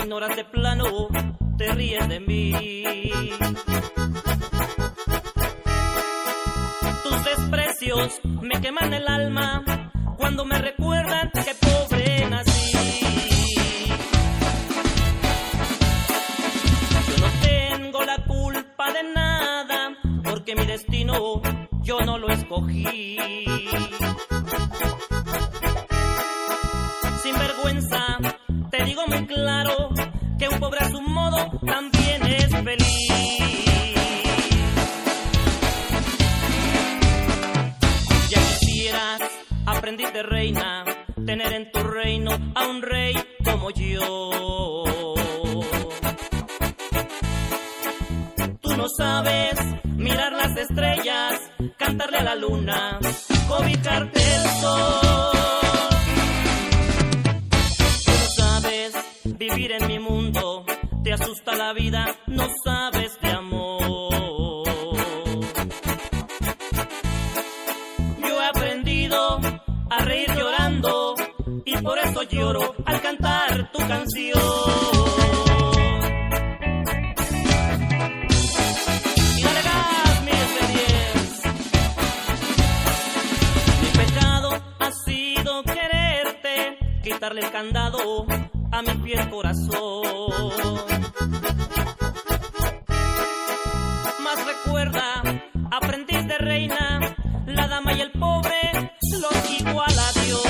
ignoras de plano, te ríes de mí. Tus desprecios me queman el alma cuando me recuerdan que pobre nací. Yo no tengo la culpa de nada, porque mi destino yo no lo escogí. Sin vergüenza, te digo muy claro que un pobre a su modo también es feliz. Ya quisieras, aprendiz de reina, tener en tu reino a un rey como yo. Tú no sabes mirar las estrellas, cantarle a la luna, cobijarte el sol. Tú no sabes vivir en mi mundo, te asusta la vida, no sabes de amor. Yo he aprendido a reír llorando y por eso lloro al cantar tu canción. Y dale gas, 10 de 10. Mi pecado ha sido quererte, quitarle el candado a mi fiel corazón. Mas recuerda, aprendiz de reina, la dama y el pobre los iguala a Dios.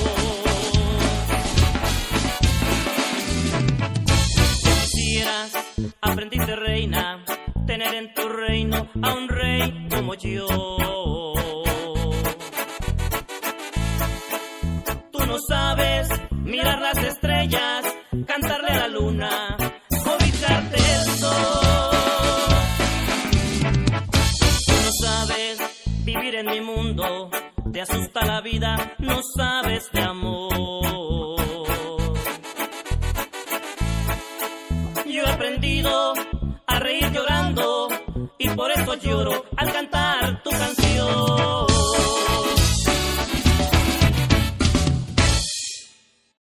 Quisieras, aprendiz de reina, tener en tu reino a un rey como yo. Tú no sabes mirar las estrellas, cantarle a la luna, cobijarte el sol. Tú no sabes vivir en mi mundo, te asusta la vida, no sabes de amor. Yo he aprendido a reír llorando y por eso lloro al cantar